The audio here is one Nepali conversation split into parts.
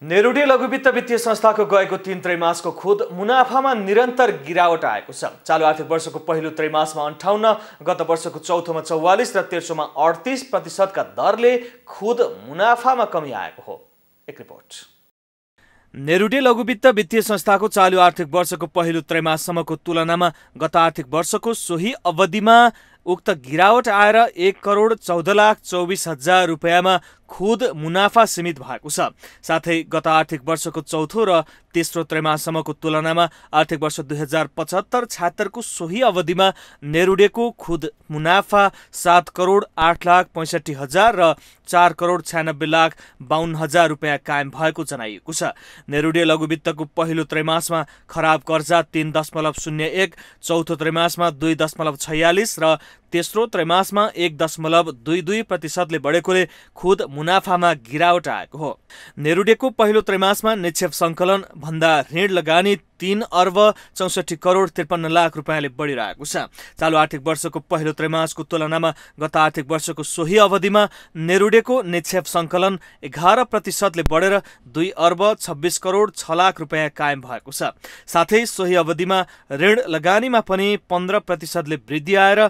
नेरुडे लघुवित्त वित्तीय संस्थाको गएको 3 त्रैमासको खुद मुनाफामा निरन्तर गिरावट आएको छ। चालु आर्थिक वर्षको पहिलो त्रैमासमा 58, गत वर्षको चौथोमा 44 र तेस्रोमा 38% का दरले खुद मुनाफामा कमी आएको हो। एक रिपोर्ट। नेरुडे लघुवित्त वित्तीय संस्थाको चालु आर्थिक वर्षको पहिलो त्रैमाससम्मको तुलनामा गत आर्थिक वर्षको सोही अवधिमा उक्त गिरावट आएर 1,14,24,000 रुपैयाँमा खुद मुनाफा सीमित भएको छ। साथै गत आर्थिक वर्षको चौथो र तेस्रो त्रैमाससम्मको तुलनामा आर्थिक वर्ष 2075-76 को सोही अवधिमा नेरुडेको खुद मुनाफा 7,08,65,000 र 4,96,52,000 रुपैयाँ कायम भएको जनाइएको छ। नेरुडे लघुवित्तको पहिलो त्रैमासमा खराब कर्जा 3.01, चौथो त्रैमासमा 2.46 र तेस्रो त्रैमासमा 1.22% बढेकोले खुद मुनाफामा गिरावट आएको हो। नेरुडेको पहिलो त्रैमासमा निक्षेप सङ्कलन भन्दा ऋण लगानी 3,64,53,53,00,000 रुपैयाँले बढिरहेको छ। चालु आर्थिक वर्षको पहिलो त्रैमासको तुलनामा गत आर्थिक वर्षको सोही अवधिमा नेरुडेको निक्षेप सङ्कलन 11% बढेर 2,26,06,00,000 रुपैयाँ कायम भएको छ। साथै सोही अवधिमा ऋण लगानीमा पनि 15% वृद्धि आएर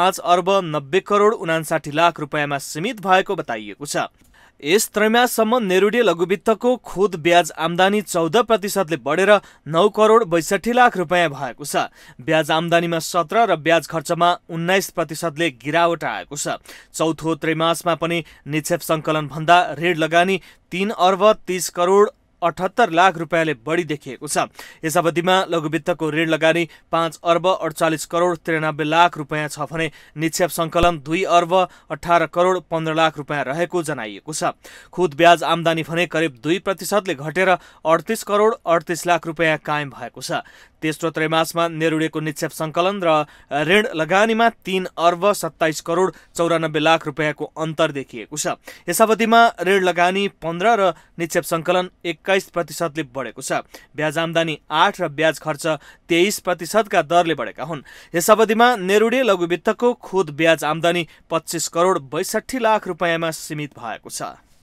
5,90,59,00,000 रुपैयाँमा सीमित भएको बताइएको छ। यस त्रैमाससम्म नेरुडे लघुवित्तको खुद ब्याज आम्दानी 14% बढेर 9,62,00,000 रुपैयाँ भएको छ। ब्याज आम्दानीमा 17 र ब्याज खर्चमा 19% गिरावट आएको छ। चौथो त्रैमासमा पनि निक्षेप सङ्कलन भन्दा ऋण लगानी 3,30,78,00,000 रुपैयाँले बढी देखिएको छ। यस अवधिमा लघुवित्तको ऋण लगानी 5,48,93,00,000 रुपैयाँ छ भने निक्षेप सङ्कलन 2,18,15,00,000 रुपैयाँ रहेको जनाइएको छ। खुद ब्याज आम्दानी भने करिब 2% घटेर 38,38,00,000 रुपैयाँ कायम भएको छ। तेस्रो त्रैमासमा नेरुडेको निक्षेप सङ्कलन र ऋण लगानीमा 3,27,94,94,00,000 रुपैयाँको अन्तर देखिएको छ। यस अवधिमा ऋण लगानी 15 र निक्षेप सङ्कलन 21% बढेको छ। ब्याज आम्दानी 8 र ब्याज खर्च 23% का दरले बढेका हुन्। यस अवधिमा नेरुडे लघुवित्तको खुद ब्याज आम्दानी 25,62,00,000 रुपैयाँमा सीमित भएको छ।